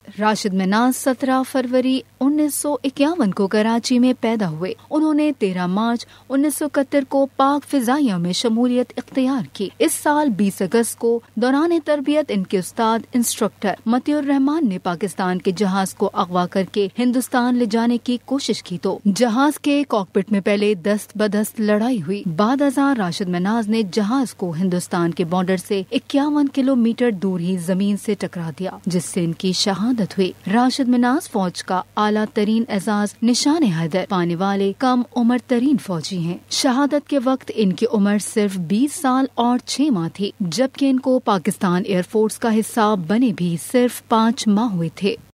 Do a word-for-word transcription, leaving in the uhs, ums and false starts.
राशिद मिनाज सत्रह फरवरी उन्नीस सौ इक्यावन को कराची में पैदा हुए। उन्होंने तेरह मार्च उन्नीस सौ इकहत्तर को पाक फिजाइया में शमूलियत इख्तियार की। इस साल बीस अगस्त को दौरान तरबियत इनके उस्ताद इंस्ट्रक्टर मतिउर रहमान ने पाकिस्तान के जहाज को अगवा करके हिंदुस्तान ले जाने की कोशिश की तो जहाज के कॉकपिट में पहले दस्त बदस्त लड़ाई हुई। बाद अज़ां राशिद मिनाज ने जहाज को हिंदुस्तान के बॉर्डर से इक्यावन किलोमीटर दूर ही जमीन से टकरा दिया, जिससे इनकी शहादत हुई। राशिद मिनाज फौज का आला तरीन एजाज निशान हैदर पाने वाले कम उम्र तरीन फौजी हैं। शहादत के वक्त इनकी उम्र सिर्फ बीस साल और छह माह थी, जबकि इनको पाकिस्तान एयरफोर्स का हिस्सा बने भी सिर्फ पाँच माह हुए थे।